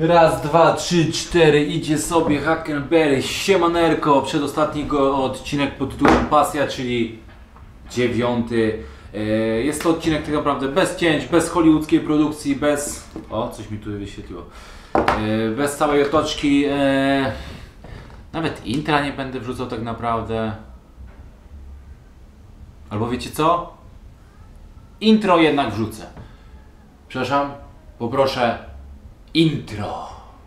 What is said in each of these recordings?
Raz, dwa, trzy, cztery, idzie sobie Hackenberry, siemanerko, przedostatni odcinek pod tytułem Pasja, czyli 9. Jest to odcinek tak naprawdę bez cięć, bez hollywoodzkiej produkcji, bez... O, coś mi tu wyświetliło. Bez całej otoczki. Nawet intra nie będę wrzucał tak naprawdę. Albo wiecie co? Intro jednak wrzucę. Przepraszam, poproszę intro.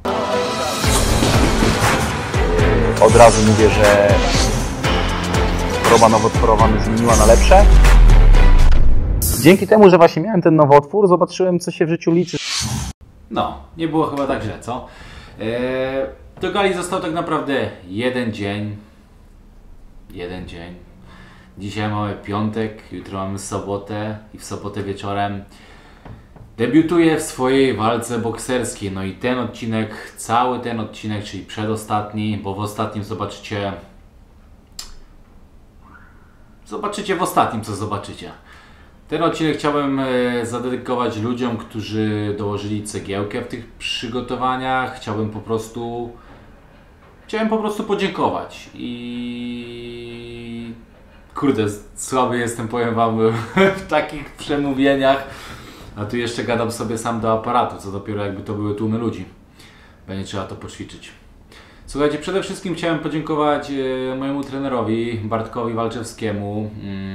Od razu mówię, że choroba nowotworowa mnie zmieniła na lepsze. Dzięki temu, że właśnie miałem ten nowotwór, zobaczyłem, co się w życiu liczy. No, nie było chyba tak źle, co? Do gali został tak naprawdę jeden dzień. Dzisiaj mamy piątek, jutro mamy sobotę i w sobotę wieczorem debiutuję w swojej walce bokserskiej. No i ten odcinek, cały ten odcinek, czyli przedostatni, bo w ostatnim zobaczycie w ostatnim, co zobaczycie. Ten odcinek chciałbym zadedykować ludziom, którzy dołożyli cegiełkę w tych przygotowaniach. Chciałbym po prostu podziękować i kurde, słaby jestem, powiem wam, w takich przemówieniach, a tu jeszcze gadam sobie sam do aparatu, co dopiero jakby to były tłumy ludzi. Będzie trzeba to poćwiczyć. Słuchajcie, przede wszystkim chciałem podziękować mojemu trenerowi, Bartkowi Walczewskiemu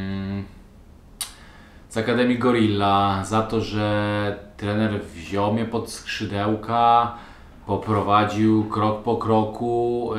z Akademii Gorilla, za to, że trener wziął mnie pod skrzydełka, poprowadził krok po kroku.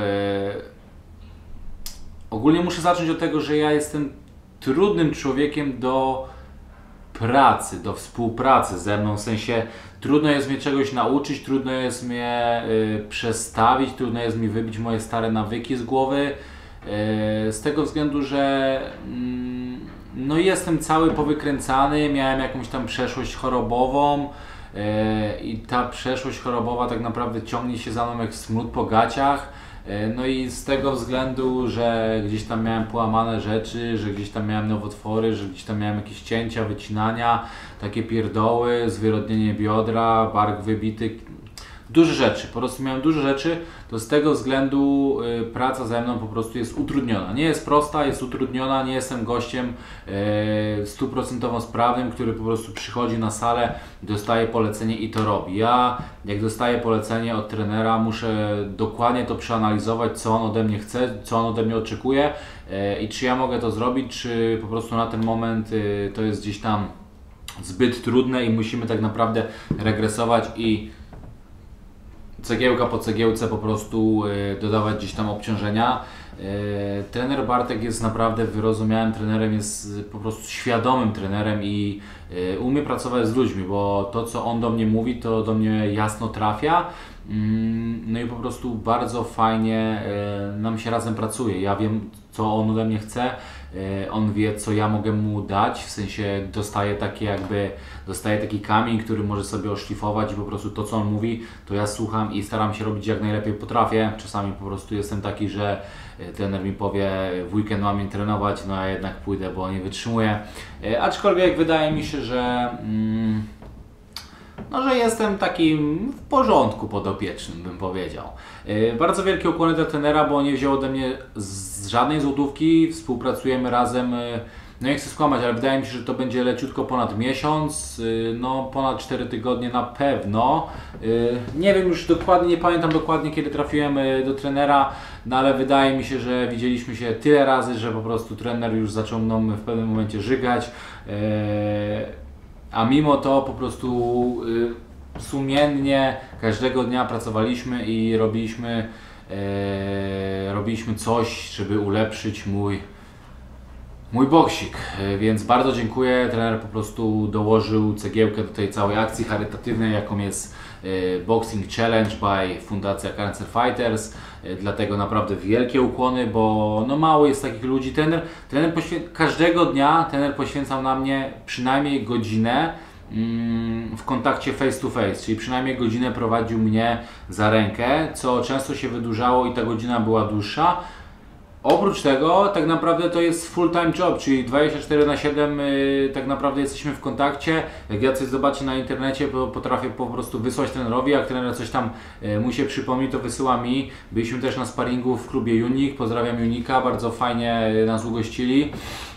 Ogólnie muszę zacząć od tego, że ja jestem trudnym człowiekiem do pracy, do współpracy ze mną, w sensie trudno jest mnie czegoś nauczyć, trudno jest mnie przestawić, trudno jest mi wybić moje stare nawyki z głowy, z tego względu, że no jestem cały powykręcany, miałem jakąś tam przeszłość chorobową i ta przeszłość chorobowa tak naprawdę ciągnie się za mną jak smród po gaciach. No i z tego względu, że gdzieś tam miałem połamane rzeczy, że gdzieś tam miałem nowotwory, że gdzieś tam miałem jakieś cięcia, wycinania, takie pierdoły, zwyrodnienie biodra, bark wybity, duże rzeczy, po prostu miałem dużo rzeczy, to z tego względu praca ze mną po prostu jest utrudniona. Nie jest prosta, jest utrudniona, nie jestem gościem 100% sprawnym, który po prostu przychodzi na salę, dostaje polecenie i to robi. Ja, jak dostaję polecenie od trenera, muszę dokładnie to przeanalizować, co on ode mnie chce, co on ode mnie oczekuje i czy ja mogę to zrobić, czy po prostu na ten moment to jest gdzieś tam zbyt trudne i musimy tak naprawdę regresować i cegiełka po cegiełce po prostu dodawać gdzieś tam obciążenia. Trener Bartek jest naprawdę wyrozumiałym trenerem, jest po prostu świadomym trenerem i umie pracować z ludźmi, bo to, co on do mnie mówi, to do mnie jasno trafia. No i po prostu bardzo fajnie nam się razem pracuje. Ja wiem, co on ode mnie chce, on wie, co ja mogę mu dać, w sensie dostaje taki kamień, który może sobie oszlifować i po prostu to, co on mówi, to ja słucham i staram się robić jak najlepiej potrafię. Czasami po prostu jestem taki, że trener mi powie, w weekend mam mnie trenować, no ja jednak pójdę, bo nie wytrzymuję. Aczkolwiek wydaje mi się, że że jestem takim w porządku podopiecznym, bym powiedział. Bardzo wielkie ukłony dla trenera, bo nie wziął ode mnie żadnej złotówki, współpracujemy razem. No nie chcę skłamać, ale wydaje mi się, że to będzie leciutko ponad miesiąc, no ponad 4 tygodnie na pewno. Nie wiem już dokładnie, nie pamiętam dokładnie, kiedy trafiłem do trenera, no ale wydaje mi się, że widzieliśmy się tyle razy, że po prostu trener już zaczął mną w pewnym momencie żygać. A mimo to po prostu sumiennie każdego dnia pracowaliśmy i robiliśmy coś, żeby ulepszyć mój boksik, więc bardzo dziękuję. Trener po prostu dołożył cegiełkę do tej całej akcji charytatywnej, jaką jest Boxing Challenge by Fundacja Cancer Fighters. Dlatego naprawdę wielkie ukłony, bo no mało jest takich ludzi. Każdego dnia trener poświęcał na mnie przynajmniej godzinę w kontakcie face to face, czyli przynajmniej godzinę prowadził mnie za rękę, co często się wydłużało i ta godzina była dłuższa. Oprócz tego tak naprawdę to jest full-time job, czyli 24/7 tak naprawdę jesteśmy w kontakcie. Jak ja coś zobaczę na internecie, potrafię po prostu wysłać trenerowi, jak trener coś tam mu się przypomni, to wysyła mi. Byliśmy też na sparingu w klubie Unik, pozdrawiam Unika, bardzo fajnie nas ugościli.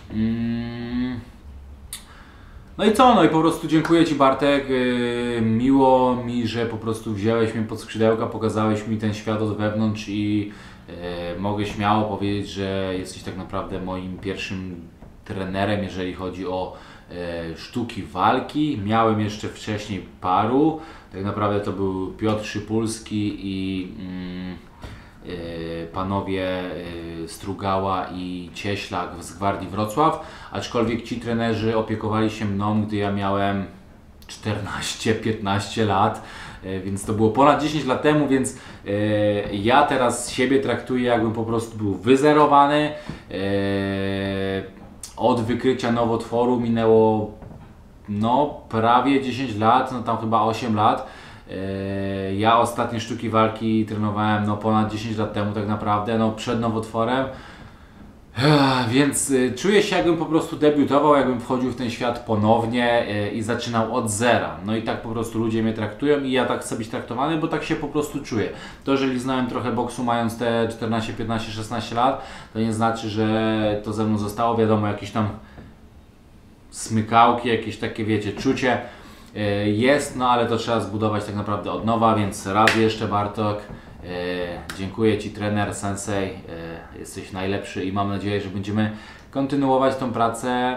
No i co? No i po prostu dziękuję Ci, Bartek, miło mi, że po prostu wziąłeś mnie pod skrzydełka, pokazałeś mi ten świat od wewnątrz i mogę śmiało powiedzieć, że jesteś tak naprawdę moim pierwszym trenerem, jeżeli chodzi o sztuki walki. Miałem jeszcze wcześniej paru, tak naprawdę to był Piotr Szypulski i panowie Strugała i Cieślak z Gwardii Wrocław, aczkolwiek ci trenerzy opiekowali się mną, gdy ja miałem 14-15 lat, więc to było ponad 10 lat temu, więc ja teraz siebie traktuję, jakbym po prostu był wyzerowany. Od wykrycia nowotworu minęło no prawie 10 lat, no tam chyba 8 lat. Ja ostatnie sztuki walki trenowałem no ponad 10 lat temu tak naprawdę, no przed nowotworem. Więc czuję się, jakbym po prostu debiutował, jakbym wchodził w ten świat ponownie i zaczynał od zera. No i tak po prostu ludzie mnie traktują i ja tak chcę być traktowany, bo tak się po prostu czuję. To, jeżeli znałem trochę boksu mając te 14, 15, 16 lat, to nie znaczy, że to ze mną zostało. Wiadomo, jakieś tam smykałki, jakieś takie, wiecie, czucie jest, no ale to trzeba zbudować tak naprawdę od nowa, więc raz jeszcze, Bartek, dziękuję Ci, trener, sensei, jesteś najlepszy i mam nadzieję, że będziemy kontynuować tą pracę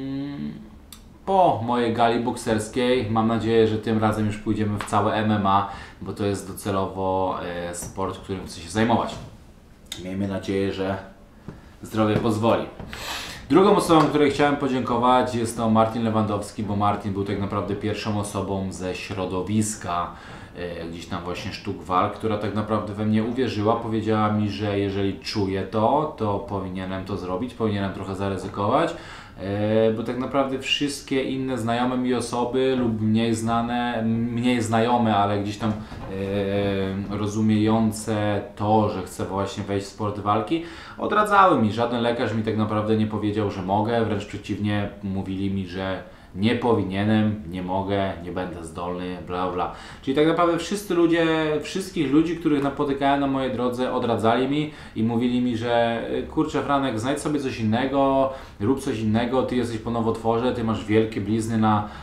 po mojej gali bokserskiej. Mam nadzieję, że tym razem już pójdziemy w całe MMA, bo to jest docelowo sport, którym chcę się zajmować. Miejmy nadzieję, że zdrowie pozwoli. Drugą osobą, której chciałem podziękować, jest to Martin Lewandowski, bo Martin był tak naprawdę pierwszą osobą ze środowiska gdzieś tam właśnie sztuk walk, która tak naprawdę we mnie uwierzyła, powiedziała mi, że jeżeli czuję to powinienem to zrobić, powinienem trochę zaryzykować, bo tak naprawdę wszystkie inne znajome mi osoby lub mniej znane, mniej znajome, ale gdzieś tam rozumiejące to, że chcę właśnie wejść w sport walki, odradzały mi. Żaden lekarz mi tak naprawdę nie powiedział, że mogę, wręcz przeciwnie, mówili mi, że nie powinienem, nie mogę, nie będę zdolny, bla bla. Czyli tak naprawdę wszyscy ludzie, wszystkich ludzi, których napotykałem na mojej drodze, odradzali mi i mówili mi, że kurczę Franek, znajdź sobie coś innego, rób coś innego, ty jesteś po nowotworze, ty masz wielkie blizny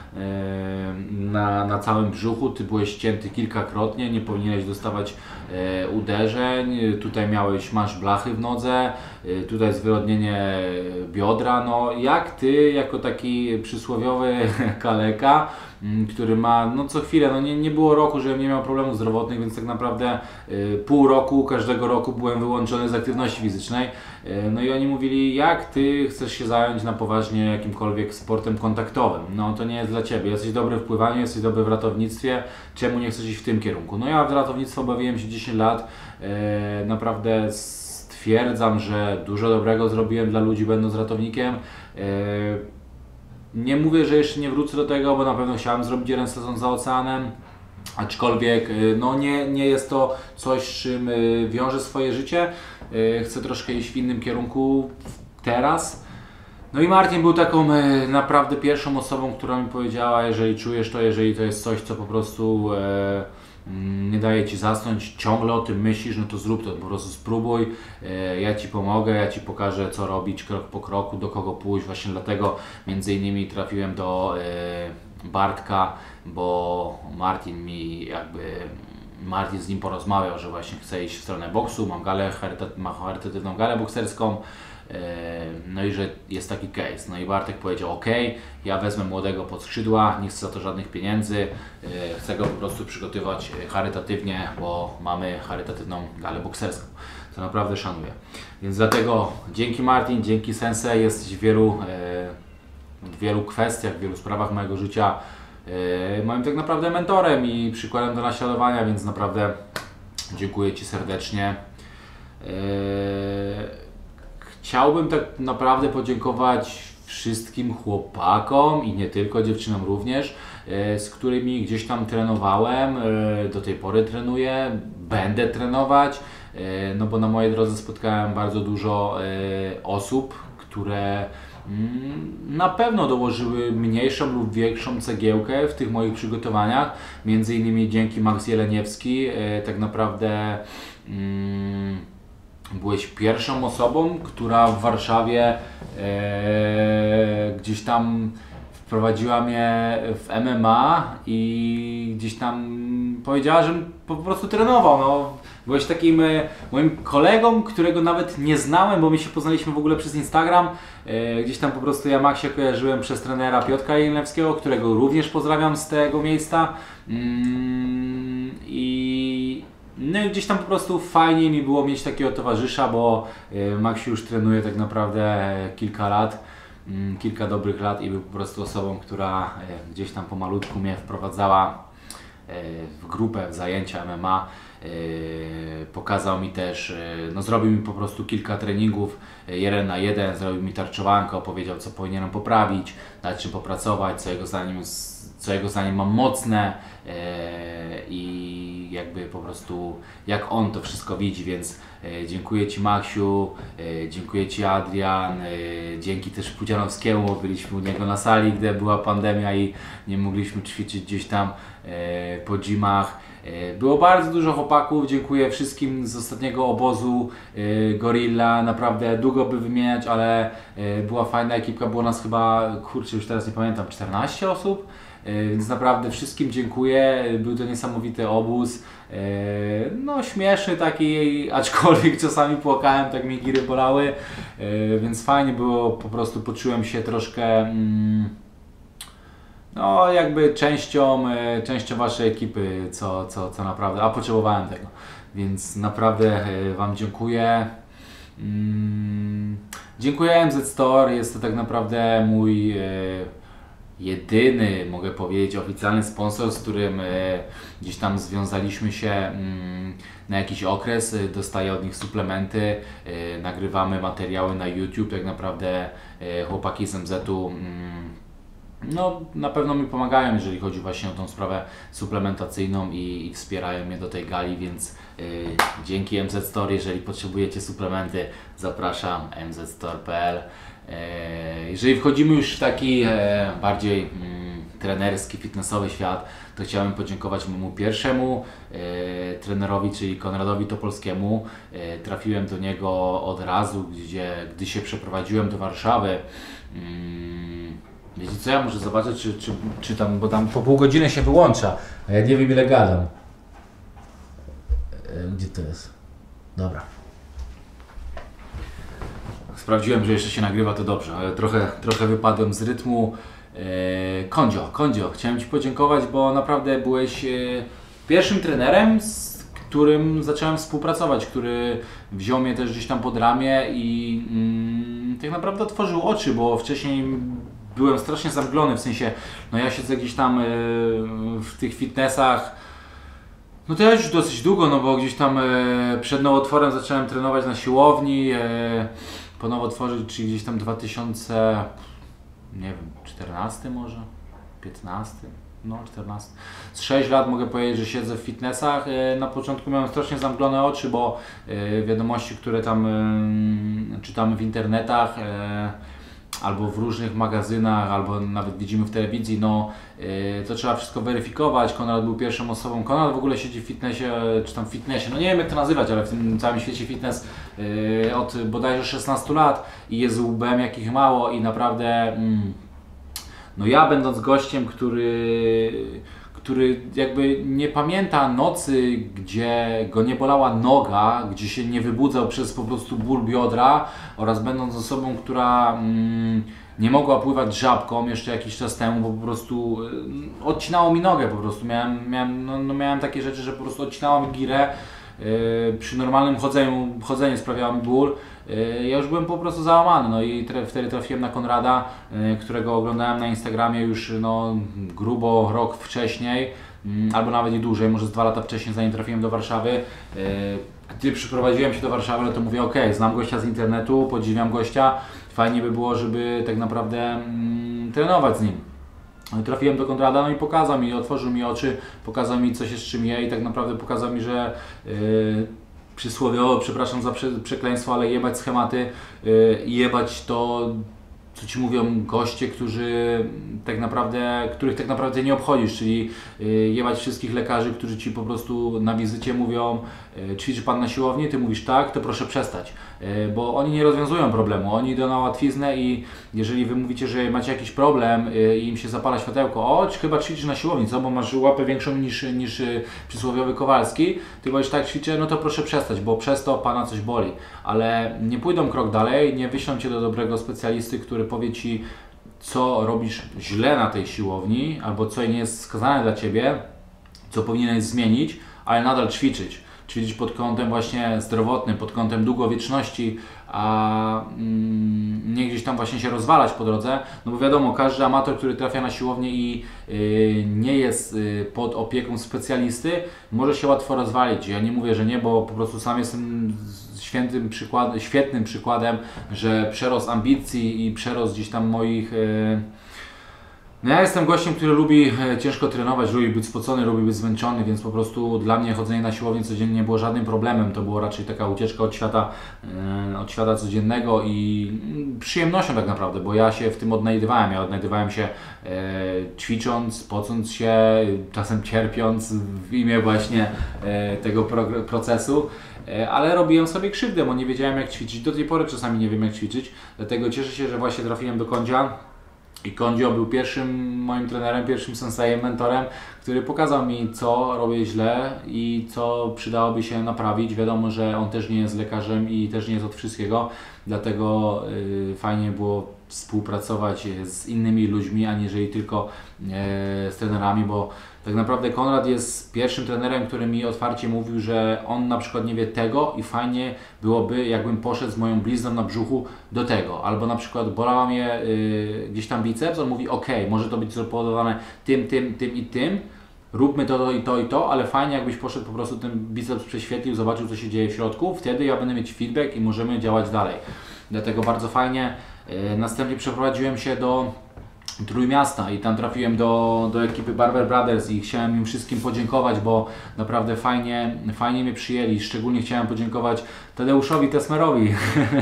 na całym brzuchu, ty byłeś ścięty kilkakrotnie, nie powinieneś dostawać uderzeń, tutaj masz blachy w nodze, tutaj zwyrodnienie biodra, no jak ty jako taki przysłowiowy kaleka, który ma no co chwilę, no nie było roku, żebym nie miał problemów zdrowotnych, więc tak naprawdę pół roku, każdego roku byłem wyłączony z aktywności fizycznej. No i oni mówili, jak ty chcesz się zająć na poważnie jakimkolwiek sportem kontaktowym? No to nie jest dla ciebie, jesteś dobry w pływaniu, jesteś dobry w ratownictwie, czemu nie chcesz iść w tym kierunku? No ja w ratownictwo bawiłem się 10 lat, naprawdę stwierdzam, że dużo dobrego zrobiłem dla ludzi będąc ratownikiem. Nie mówię, że jeszcze nie wrócę do tego, bo na pewno chciałem zrobić jeden sezon za oceanem, aczkolwiek no nie jest to coś, z czym wiążę swoje życie. Chcę troszkę iść w innym kierunku teraz. No i Martin był taką naprawdę pierwszą osobą, która mi powiedziała, jeżeli czujesz to, jeżeli to jest coś, co po prostu nie daje Ci zasnąć, ciągle o tym myślisz, no to zrób to, po prostu spróbuj, ja Ci pomogę, ja Ci pokażę co robić krok po kroku, do kogo pójść, właśnie dlatego między innymi trafiłem do Bartka, bo Martin z nim porozmawiał, że właśnie chce iść w stronę boksu, mam charytatywną galę bokserską, no i że jest taki case. No i Bartek powiedział, ok, ja wezmę młodego pod skrzydła, nie chcę za to żadnych pieniędzy, chcę go po prostu przygotować charytatywnie, bo mamy charytatywną galę bokserską, co naprawdę szanuję. Więc dlatego dzięki Martin, dzięki Sensei, jesteś w wielu kwestiach, w wielu sprawach mojego życia moim tak naprawdę mentorem i przykładem do naśladowania, więc naprawdę dziękuję Ci serdecznie. Chciałbym tak naprawdę podziękować wszystkim chłopakom i nie tylko, dziewczynom również, z którymi gdzieś tam trenowałem, do tej pory trenuję, będę trenować, no bo na mojej drodze spotkałem bardzo dużo osób, które na pewno dołożyły mniejszą lub większą cegiełkę w tych moich przygotowaniach, między innymi dzięki Max Jeleniewski. Tak naprawdę byłeś pierwszą osobą, która w Warszawie gdzieś tam wprowadziła mnie w MMA i gdzieś tam powiedziała, żebym po prostu trenował. No, byłeś takim moim kolegą, którego nawet nie znałem, bo my się poznaliśmy w ogóle przez Instagram. Gdzieś tam po prostu ja Maxie kojarzyłem przez trenera Piotra Jeleniewskiego, którego również pozdrawiam z tego miejsca. No i gdzieś tam po prostu fajnie mi było mieć takiego towarzysza, bo Maxiu już trenuje tak naprawdę kilka lat, kilka dobrych lat i był po prostu osobą, która gdzieś tam pomalutku mnie wprowadzała w grupę, w zajęcia MMA. Pokazał mi też, no zrobił mi po prostu kilka treningów 1 na 1, zrobił mi tarczowankę, opowiedział co powinienem poprawić, nad czym popracować, co jego zdaniem mam mocne i jakby po prostu jak on to wszystko widzi, więc dziękuję Ci Maxiu, dziękuję Ci Adrian, dzięki też Pudzianowskiemu, bo byliśmy u niego na sali, gdy była pandemia i nie mogliśmy ćwiczyć gdzieś tam po gymach. Było bardzo dużo chłopaków, dziękuję wszystkim z ostatniego obozu Gorilla, naprawdę długo by wymieniać, ale była fajna ekipka, było nas chyba, kurczę już teraz nie pamiętam, 14 osób, więc naprawdę wszystkim dziękuję, był to niesamowity obóz, no śmieszny taki, aczkolwiek czasami płakałem, tak mi giry bolały, więc fajnie było, po prostu poczułem się troszkę no jakby częścią waszej ekipy, co naprawdę, a potrzebowałem tego, więc naprawdę Wam dziękuję. Dziękuję MZ Store, jest to tak naprawdę mój jedyny, mogę powiedzieć, oficjalny sponsor, z którym gdzieś tam związaliśmy się na jakiś okres, dostaję od nich suplementy, nagrywamy materiały na YouTube, tak naprawdę chłopaki z MZ-u no, na pewno mi pomagają, jeżeli chodzi właśnie o tą sprawę suplementacyjną i wspierają mnie do tej gali, więc dzięki MZ Store, jeżeli potrzebujecie suplementy, zapraszam mzstore.pl. Jeżeli wchodzimy już w taki bardziej trenerski, fitnessowy świat, to chciałem podziękować mojemu pierwszemu trenerowi, czyli Konradowi Topolskiemu. Trafiłem do niego od razu, gdy się przeprowadziłem do Warszawy. Wiecie co, ja muszę zobaczyć, czy tam, bo tam po pół godziny się wyłącza, a ja nie wiem ile gadam. Gdzie to jest? Dobra. Sprawdziłem, że jeszcze się nagrywa, to dobrze, ale trochę wypadłem z rytmu. Kondzio, chciałem Ci podziękować, bo naprawdę byłeś pierwszym trenerem, z którym zacząłem współpracować, który wziął mnie też gdzieś tam pod ramię i tak naprawdę otworzył oczy, bo wcześniej byłem strasznie zamglony, w sensie, no ja siedzę gdzieś tam w tych fitnessach, no to ja już dosyć długo, no bo gdzieś tam przed nowotworem zacząłem trenować na siłowni, po nowotworze, czyli gdzieś tam 2000, nie wiem, 14 może, 15, no 14. Z 6 lat mogę powiedzieć, że siedzę w fitnessach. Na początku miałem strasznie zamglone oczy, bo wiadomości, które tam czytamy w internetach, albo w różnych magazynach, albo nawet widzimy w telewizji, no to trzeba wszystko weryfikować. Konrad był pierwszą osobą. Konrad w ogóle siedzi w fitnessie, czy tam w fitnessie, no nie wiem jak to nazywać, ale w tym całym świecie fitness od bodajże 16 lat i jest łbem jakich mało i naprawdę no ja będąc gościem, który jakby nie pamięta nocy, gdzie go nie bolała noga, gdzie się nie wybudzał przez po prostu ból biodra oraz będąc osobą, która nie mogła pływać żabką jeszcze jakiś czas temu, bo po prostu odcinało mi nogę po prostu. Miałem takie rzeczy, że po prostu odcinało mi girę. Przy normalnym chodzeniu sprawiało mi ból. Ja już byłem po prostu załamany, no i wtedy trafiłem na Konrada, którego oglądałem na Instagramie już no, grubo rok wcześniej, albo nawet i dłużej, może z 2 lata wcześniej, zanim trafiłem do Warszawy. Gdy przyprowadziłem się do Warszawy, no to mówię, ok, znam gościa z internetu, podziwiam gościa, fajnie by było, żeby tak naprawdę trenować z nim. trafiłem do Konrada, no i pokazał mi, otworzył mi oczy, pokazał mi, co się z czym je i tak naprawdę pokazał mi, że przysłowiowo, przepraszam za przekleństwo, ale jebać schematy i jebać to, co Ci mówią goście, których tak naprawdę nie obchodzisz, czyli jebać wszystkich lekarzy, którzy Ci po prostu na wizycie mówią, ćwiczy Pan na siłowni, Ty mówisz tak, to proszę przestać, bo oni nie rozwiązują problemu, oni idą na łatwiznę i jeżeli Wy mówicie, że macie jakiś problem i im się zapala światełko, o, chyba ćwiczysz na siłowni, co, bo masz łapę większą niż przysłowiowy Kowalski, Ty powiesz tak, ćwiczę, no to proszę przestać, bo przez to Pana coś boli, ale nie pójdą krok dalej, nie wyślą Cię do dobrego specjalisty, który powie Ci, co robisz źle na tej siłowni, albo co nie jest wskazane dla Ciebie, co powinieneś zmienić, ale nadal ćwiczyć. Ćwiczyć pod kątem właśnie zdrowotnym, pod kątem długowieczności, a nie gdzieś tam właśnie się rozwalać po drodze, no bo wiadomo, każdy amator, który trafia na siłownię i nie jest pod opieką specjalisty, może się łatwo rozwalić. Ja nie mówię, że nie, bo po prostu sam jestem świetnym przykładem, że przerost ambicji i przerost gdzieś tam moich... No ja jestem gościem, który lubi ciężko trenować, lubi być spocony, lubi być zmęczony, więc po prostu dla mnie chodzenie na siłownię codziennie nie było żadnym problemem. To było raczej taka ucieczka od świata codziennego i przyjemnością tak naprawdę, bo ja się w tym odnajdywałem. Ja odnajdywałem się ćwicząc, pocąc się, czasem cierpiąc w imię właśnie tego procesu. Ale robiłem sobie krzywdę, bo nie wiedziałem jak ćwiczyć. Do tej pory czasami nie wiem jak ćwiczyć, dlatego cieszę się, że właśnie trafiłem do Kondzia. I Kondzio był pierwszym moim trenerem, pierwszym sensejem, mentorem, który pokazał mi, co robię źle i co przydałoby się naprawić. Wiadomo, że on też nie jest lekarzem i też nie jest od wszystkiego, dlatego fajnie było współpracować z innymi ludźmi, aniżeli tylko z trenerami, bo tak naprawdę Konrad jest pierwszym trenerem, który mi otwarcie mówił, że on na przykład nie wie tego i fajnie byłoby, jakbym poszedł z moją blizną na brzuchu do tego. Albo na przykład bolała mnie gdzieś tam biceps, on mówi ok, może to być spowodowane tym i tym, róbmy to i to i to, ale fajnie jakbyś poszedł po prostu ten biceps prześwietlił, zobaczył co się dzieje w środku, wtedy ja będę mieć feedback i możemy działać dalej. Dlatego bardzo fajnie. Następnie przeprowadziłem się do Trójmiasta i tam trafiłem do ekipy Barber Brothers i chciałem im wszystkim podziękować, bo naprawdę fajnie mnie przyjęli. Szczególnie chciałem podziękować Tadeuszowi Tesmerowi.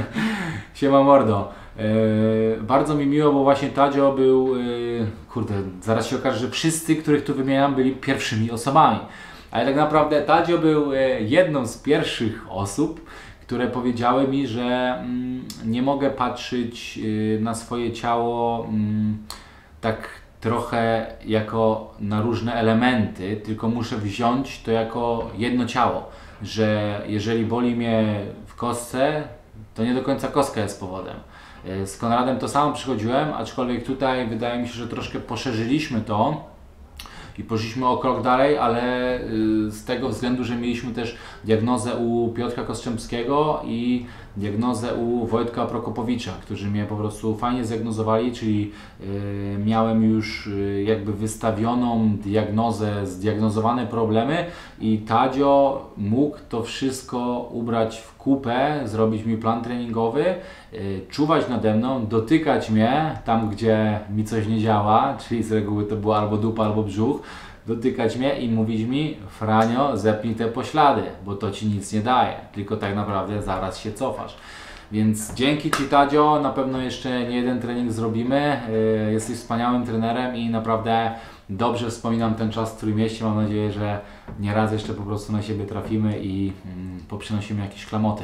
Siema mordo. Bardzo mi miło, bo właśnie Tadzio był, kurde, zaraz się okaże, że wszyscy, których tu wymieniam, byli pierwszymi osobami. Ale tak naprawdę Tadzio był jedną z pierwszych osób, które powiedziały mi, że nie mogę patrzeć na swoje ciało tak trochę jako na różne elementy, tylko muszę wziąć to jako jedno ciało, że jeżeli boli mnie w kostce, to nie do końca kostka jest powodem. Z Konradem to samo przychodziłem, aczkolwiek tutaj wydaje mi się, że troszkę poszerzyliśmy to i poszliśmy o krok dalej, ale z tego względu, że mieliśmy też diagnozę u Piotra Kostrzębskiego i diagnozę u Wojtka Prokopowicza, którzy mnie po prostu fajnie zdiagnozowali, czyli miałem już jakby wystawioną diagnozę, zdiagnozowane problemy i Tadzio mógł to wszystko ubrać w kupę, zrobić mi plan treningowy, czuwać nade mną, dotykać mnie tam, gdzie mi coś nie działa, czyli z reguły to była albo dupa, albo brzuch, dotykać mnie i mówić mi: Franio, zepnij te poślady, bo to Ci nic nie daje, tylko tak naprawdę zaraz się cofasz. Więc dzięki Ci Tadzio, na pewno jeszcze nie jeden trening zrobimy, jesteś wspaniałym trenerem i naprawdę dobrze wspominam ten czas w Trójmieście, mam nadzieję, że nieraz jeszcze po prostu na siebie trafimy i poprzynosimy jakieś klamoty.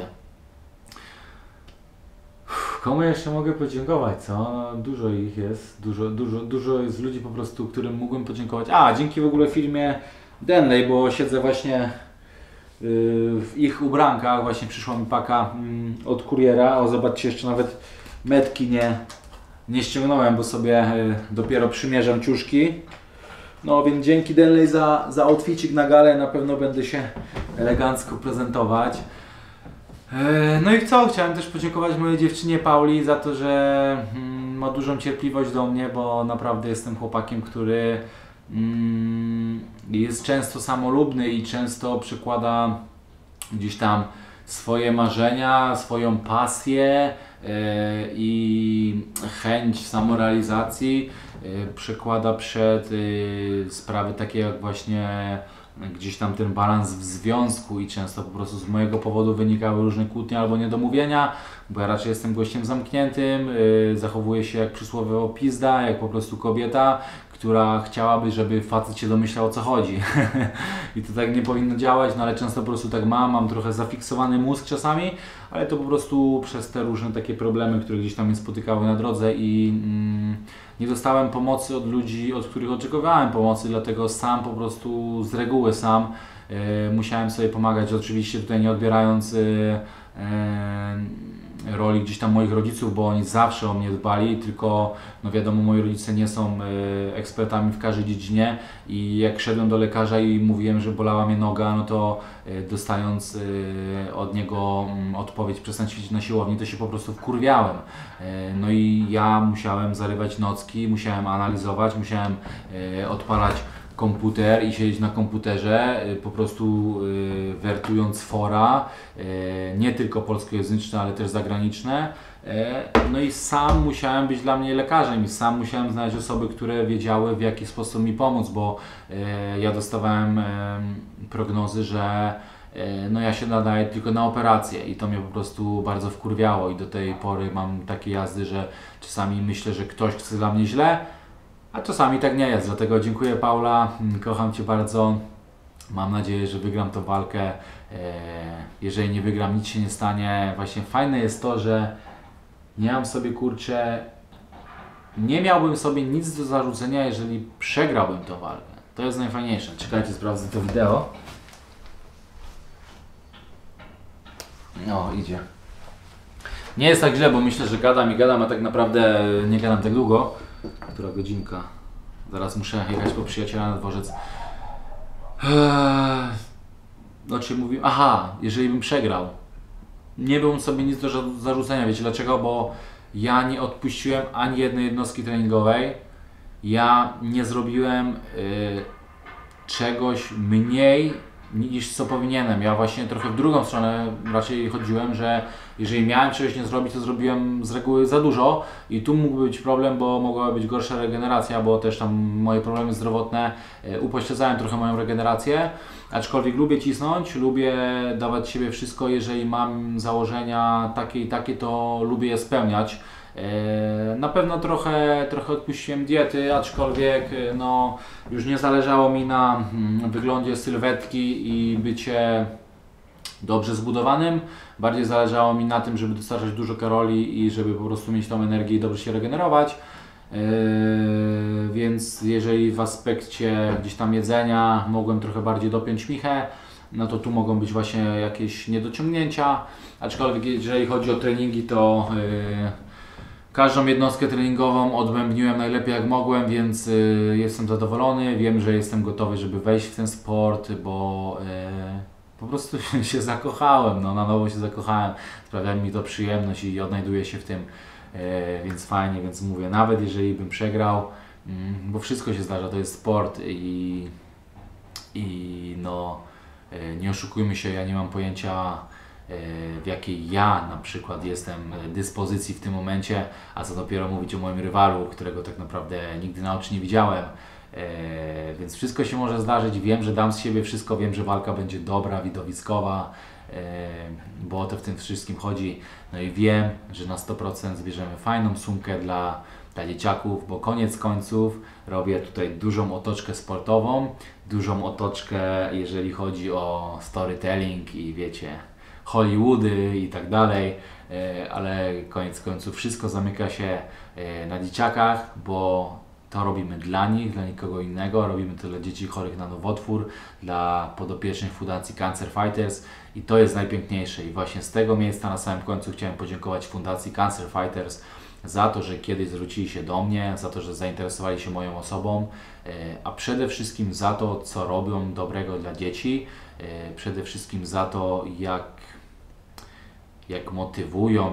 Komu jeszcze mogę podziękować, co? Dużo ich jest, dużo jest ludzi po prostu, którym mógłbym podziękować. Dzięki w ogóle firmie Denley, bo siedzę właśnie w ich ubrankach, właśnie przyszła mi paka od kuriera. Zobaczcie, jeszcze nawet metki nie ściągnąłem, bo sobie dopiero przymierzam ciuszki. No więc dzięki Denley za outficik na galę, na pewno będę się elegancko prezentować. No i co? Chciałem też podziękować mojej dziewczynie Pauli za to, że ma dużą cierpliwość do mnie, bo naprawdę jestem chłopakiem, który jest często samolubny i często przykłada gdzieś tam swoje marzenia, swoją pasję i chęć samorealizacji przekłada przed sprawy takie jak właśnie gdzieś tam ten balans w związku i często po prostu z mojego powodu wynikały różne kłótnie albo niedomówienia, bo ja raczej jestem gościem zamkniętym, zachowuję się jak przysłowiowo pizda, jak po prostu kobieta, która chciałaby, żeby facet się domyślał, o co chodzi. I to tak nie powinno działać, no ale często po prostu tak mam trochę zafiksowany mózg czasami, ale to po prostu przez te różne takie problemy, które gdzieś tam mnie spotykały na drodze i nie dostałem pomocy od ludzi, od których oczekiwałem pomocy, dlatego sam po prostu z reguły musiałem sobie pomagać, oczywiście tutaj nie odbierając roli gdzieś tam moich rodziców, bo oni zawsze o mnie dbali, tylko no wiadomo, moi rodzice nie są ekspertami w każdej dziedzinie i jak szedłem do lekarza i mówiłem, że bolała mnie noga, no to dostając od niego odpowiedź przestań ćwiczyć na siłowni, to się po prostu wkurwiałem. No i ja musiałem zarywać nocki, musiałem analizować, musiałem odpalać komputer i siedzieć na komputerze, po prostu wertując fora, nie tylko polskojęzyczne, ale też zagraniczne. No i sam musiałem być dla mnie lekarzem i sam musiałem znaleźć osoby, które wiedziały, w jaki sposób mi pomóc, bo ja dostawałem prognozy, że no ja się nadaję tylko na operację i to mnie po prostu bardzo wkurwiało i do tej pory mam takie jazdy, że czasami myślę, że ktoś chce dla mnie źle, a czasami tak nie jest, dlatego dziękuję Paula, kocham Cię bardzo, mam nadzieję, że wygram tą walkę, jeżeli nie wygram, nic się nie stanie. Właśnie fajne jest to, że nie mam sobie, kurczę, nie miałbym sobie nic do zarzucenia, jeżeli przegrałbym tą walkę, to jest najfajniejsze. Czekajcie, sprawdzę to wideo. No, idzie. Nie jest tak źle, bo myślę, że gadam, a tak naprawdę nie gadam tak długo. Która godzinka? Zaraz muszę jechać po przyjaciela na dworzec. O czym mówię? Aha, jeżeli bym przegrał. Nie byłbym sobie nic do zarzucenia. Wiecie dlaczego? Bo ja nie odpuściłem ani jednej jednostki treningowej. Ja nie zrobiłem czegoś mniej niż co powinienem. Ja właśnie trochę w drugą stronę raczej chodziłem, że jeżeli miałem czegoś nie zrobić, to zrobiłem z reguły za dużo i tu mógł być problem, bo mogła być gorsza regeneracja, bo też tam moje problemy zdrowotne upośledzałem trochę moją regenerację, aczkolwiek lubię cisnąć, lubię dawać siebie wszystko, jeżeli mam założenia takie i takie, to lubię je spełniać. Na pewno trochę odpuściłem diety, aczkolwiek no, już nie zależało mi na wyglądzie sylwetki i bycie dobrze zbudowanym. Bardziej zależało mi na tym, żeby dostarczać dużo kalori i żeby po prostu mieć tą energię i dobrze się regenerować. Więc jeżeli w aspekcie gdzieś tam jedzenia mogłem trochę bardziej dopiąć michę, no to tu mogą być właśnie jakieś niedociągnięcia. Aczkolwiek jeżeli chodzi o treningi, to każdą jednostkę treningową odbębniłem najlepiej jak mogłem, więc jestem zadowolony. Wiem, że jestem gotowy, żeby wejść w ten sport, bo po prostu się zakochałem, no, na nowo się zakochałem. Sprawia mi to przyjemność i odnajduję się w tym, więc fajnie, więc mówię, nawet jeżeli bym przegrał, bo wszystko się zdarza, to jest sport i no, nie oszukujmy się, ja nie mam pojęcia, w jakiej ja na przykład jestem dyspozycji w tym momencie, a co dopiero mówić o moim rywalu, którego tak naprawdę nigdy na oczy nie widziałem. Więc wszystko się może zdarzyć, wiem, że dam z siebie wszystko, wiem, że walka będzie dobra, widowiskowa, bo o to w tym wszystkim chodzi. No i wiem, że na 100% zbierzemy fajną sumkę dla dzieciaków, bo koniec końców robię tutaj dużą otoczkę sportową, dużą otoczkę, jeżeli chodzi o storytelling i wiecie, Hollywoody i tak dalej, ale koniec końców wszystko zamyka się na dzieciakach, bo to robimy dla nich, dla nikogo innego, robimy to dla dzieci chorych na nowotwór, dla podopiecznych Fundacji Cancer Fighters i to jest najpiękniejsze i właśnie z tego miejsca na samym końcu chciałem podziękować Fundacji Cancer Fighters za to, że kiedyś zwrócili się do mnie, za to, że zainteresowali się moją osobą, a przede wszystkim za to, co robią dobrego dla dzieci, przede wszystkim za to, jak motywują,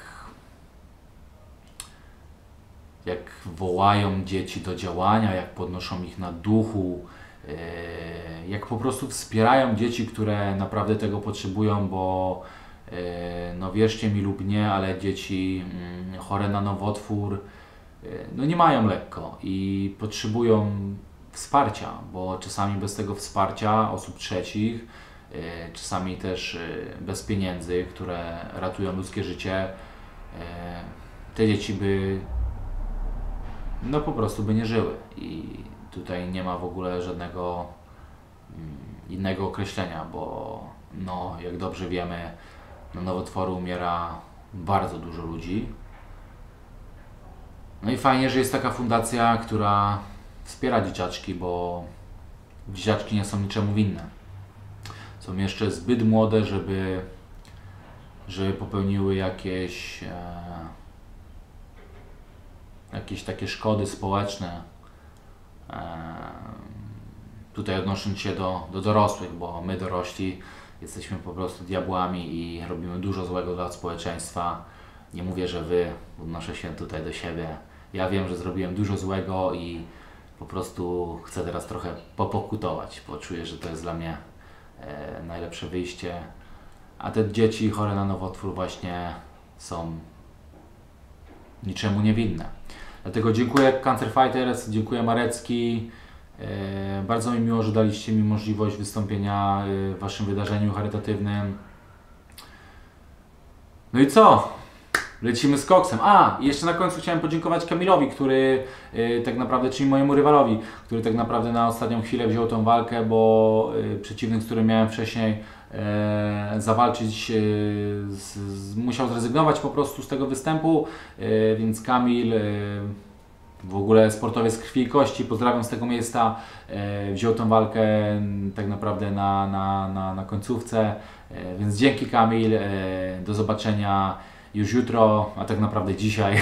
jak wołają dzieci do działania, jak podnoszą ich na duchu, jak po prostu wspierają dzieci, które naprawdę tego potrzebują, bo No wierzcie mi lub nie, ale dzieci chore na nowotwór no nie mają lekko i potrzebują wsparcia, bo czasami bez tego wsparcia osób trzecich, czasami też bez pieniędzy, które ratują ludzkie życie, te dzieci by no po prostu by nie żyły i tutaj nie ma w ogóle żadnego innego określenia, bo no jak dobrze wiemy, na nowotwory umiera bardzo dużo ludzi. No i fajnie, że jest taka fundacja, która wspiera dzieciaczki, bo dzieciaczki nie są niczemu winne. Są jeszcze zbyt młode, żeby popełniły jakieś takie szkody społeczne. Tutaj odnosząc się do dorosłych, bo my dorośli jesteśmy po prostu diabłami i robimy dużo złego dla społeczeństwa. Nie mówię, że wy, odnoszę się tutaj do siebie. Ja wiem, że zrobiłem dużo złego i po prostu chcę teraz trochę popokutować, bo czuję, że to jest dla mnie najlepsze wyjście. A te dzieci chore na nowotwór właśnie są niczemu niewinne. Dlatego dziękuję Cancer Fighters, dziękuję Marecki. Bardzo mi miło, że daliście mi możliwość wystąpienia w waszym wydarzeniu charytatywnym. No i co? Lecimy z koksem. I jeszcze na końcu chciałem podziękować Kamilowi, który tak naprawdę, czyli mojemu rywalowi, który tak naprawdę na ostatnią chwilę wziął tą walkę, bo przeciwnik, z którym miałem wcześniej zawalczyć, musiał zrezygnować po prostu z tego występu, więc Kamil, w ogóle sportowiec krwi i kości, pozdrawiam z tego miejsca, wziął tą walkę tak naprawdę na końcówce, więc dzięki Kamil, do zobaczenia już jutro, a tak naprawdę dzisiaj.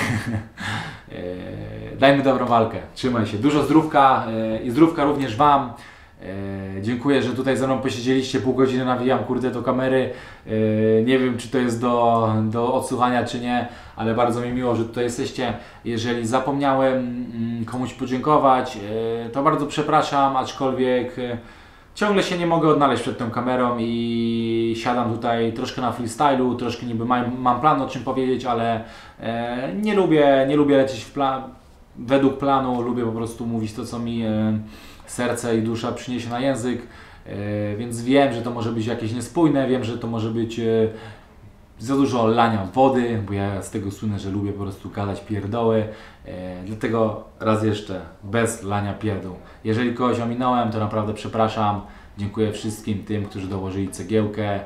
Dajmy dobrą walkę, trzymaj się, dużo zdrówka i zdrówka również Wam. Dziękuję, że tutaj ze mną posiedzieliście, pół godziny nawijam kurde do kamery. Nie wiem, czy to jest do odsłuchania, czy nie, ale bardzo mi miło, że tutaj jesteście. Jeżeli zapomniałem komuś podziękować, to bardzo przepraszam, aczkolwiek ciągle się nie mogę odnaleźć przed tą kamerą i siadam tutaj troszkę na freestylu, troszkę niby mam plan o czym powiedzieć, ale nie lubię lecieć według planu, lubię po prostu mówić to, co mi serce i dusza przyniesie na język, więc wiem, że to może być jakieś niespójne, wiem, że to może być za dużo lania wody, bo ja z tego słynę, że lubię po prostu gadać pierdoły, dlatego raz jeszcze, bez lania pierdół. Jeżeli kogoś ominąłem, to naprawdę przepraszam, dziękuję wszystkim tym, którzy dołożyli cegiełkę,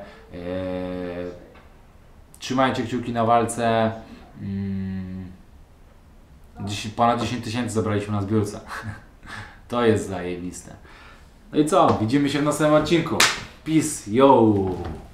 trzymajcie kciuki na walce, ponad 10 000 zabraliśmy na zbiórce. To jest zajebiste. No i co? Widzimy się w następnym odcinku. Peace, yo!